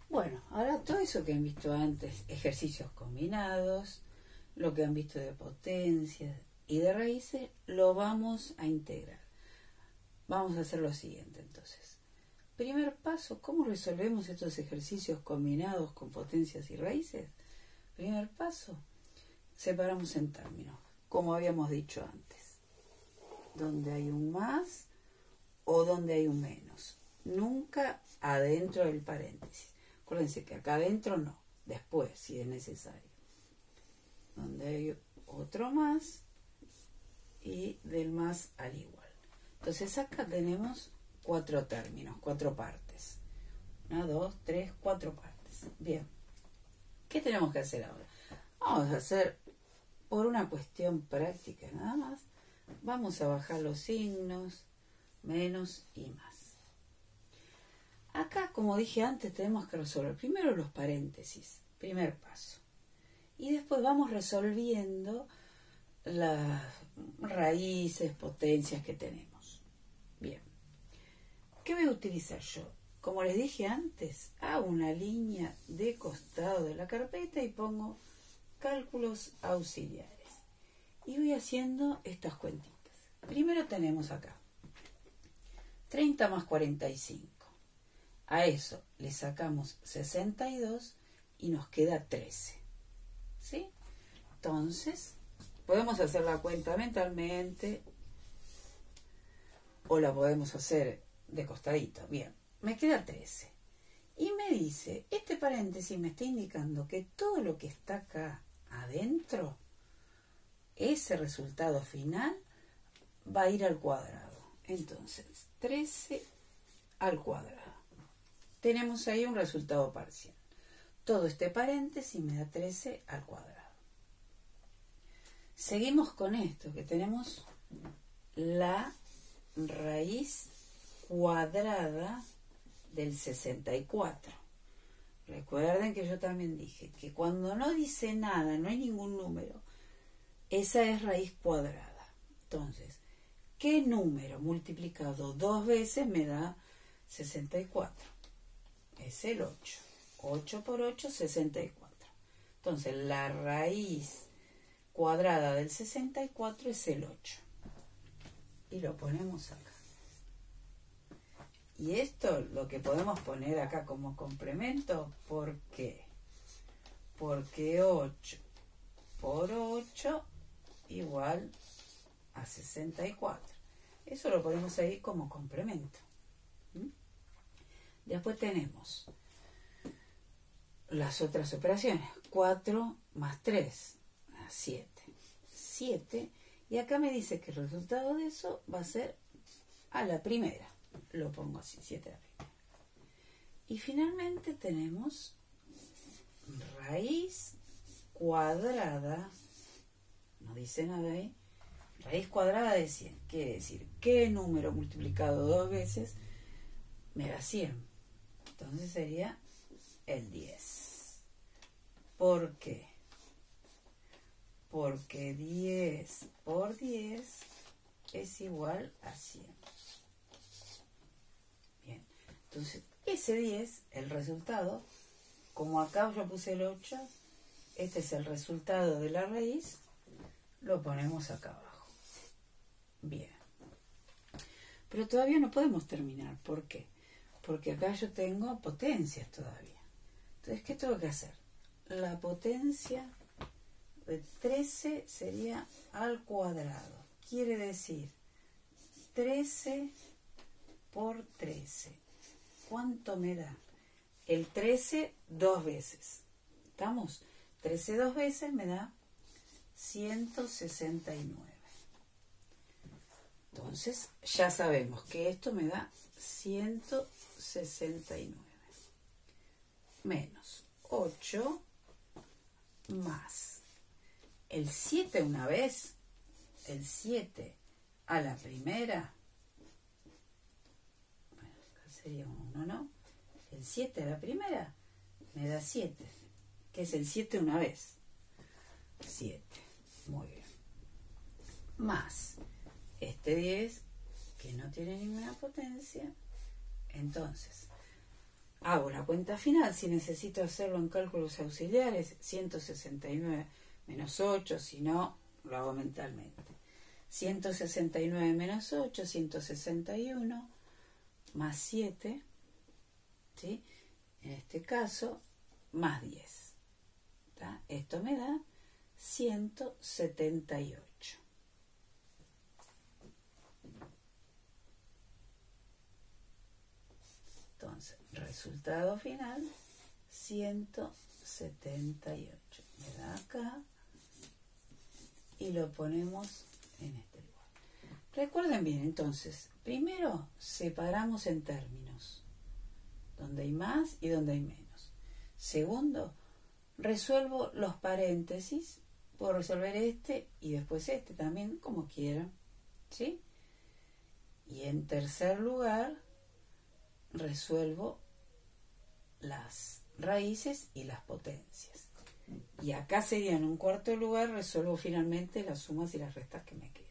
Bueno, ahora todo eso que han visto antes, ejercicios combinados, lo que han visto de potencias y de raíces, lo vamos a integrar. Vamos a hacer lo siguiente entonces. Primer paso, ¿cómo resolvemos estos ejercicios combinados con potencias y raíces? Primer paso, separamos en términos, como habíamos dicho antes. Donde hay un más o donde hay un menos. Nunca adentro del paréntesis. Acuérdense que acá adentro no, después si es necesario. Donde hay otro más y del más al igual. Entonces acá tenemos 4 términos, 4 partes. 1, 2, 3, 4 partes. Bien. ¿Qué tenemos que hacer ahora? Vamos a hacer, por una cuestión práctica nada más, vamos a bajar los signos, menos y más. Acá, como dije antes, tenemos que resolver primero los paréntesis, primer paso. Y después vamos resolviendo las raíces, potencias que tenemos. Bien. ¿Qué voy a utilizar yo? Como les dije antes, hago una línea de costado de la carpeta y pongo cálculos auxiliares. Y voy haciendo estas cuentitas. Primero tenemos acá 30 más 45. A eso le sacamos 62 y nos queda 13. ¿Sí? Entonces, podemos hacer la cuenta mentalmente o la podemos hacer de costadito. Bien, me queda 13. Y me dice, este paréntesis me está indicando que todo lo que está acá adentro, ese resultado final, va a ir al cuadrado. Entonces, 13 al cuadrado. Tenemos ahí un resultado parcial. Todo este paréntesis me da 13 al cuadrado. Seguimos con esto, que tenemos la raíz cuadrada del 64. Recuerden que yo también dije que cuando no dice nada, no hay ningún número, esa es raíz cuadrada. Entonces, ¿qué número multiplicado 2 veces me da 64? Es el 8. 8 por 8, 64. Entonces, la raíz cuadrada del 64 es el 8. Y lo ponemos acá. Y esto lo que podemos poner acá como complemento, ¿por qué? Porque 8 por 8 igual a 64. Eso lo ponemos ahí como complemento. Después tenemos las otras operaciones. 4 más 3, 7. 7. Y acá me dice que el resultado de eso va a ser a la primera. Lo pongo así, 7 a la primera. Y finalmente tenemos raíz cuadrada, no dice nada ahí, raíz cuadrada de 100. Quiere decir, ¿qué número multiplicado 2 veces me da 100? Entonces sería el 10. ¿Por qué? Porque 10 por 10 es igual a 100. Bien, entonces ese 10, el resultado, como acá yo puse el 8, este es el resultado de la raíz, lo ponemos acá abajo. Bien. Pero todavía no podemos terminar. ¿Por qué? Porque acá yo tengo potencias todavía. Entonces, ¿qué tengo que hacer? La potencia de 13 sería al cuadrado. Quiere decir 13 por 13. ¿Cuánto me da? El 13 2 veces. ¿Estamos? 13 2 veces me da 169. Entonces, ya sabemos que esto me da 169. Menos 8 más el 7 una vez, el 7 a la primera, bueno, acá sería 1, ¿no? El 7 a la primera me da 7, que es el 7 una vez. 7, muy bien. Más este 10, que no tiene ninguna potencia. Entonces, Hago la cuenta final, si necesito hacerlo en cálculos auxiliares, 169 menos 8, si no, lo hago mentalmente. 169 menos 8, 161, más 7, ¿sí? En este caso, más 10. ¿Tá? Esto me da 178. Entonces, resultado final, 178. Me da acá y lo ponemos en este lugar. Recuerden bien, entonces, primero separamos en términos, donde hay más y donde hay menos. Segundo, resuelvo los paréntesis, puedo resolver este y después este también, como quieran, ¿sí? Y en tercer lugar, resuelvo las raíces y las potencias. Y acá sería en un cuarto lugar, resuelvo finalmente las sumas y las restas que me quedan.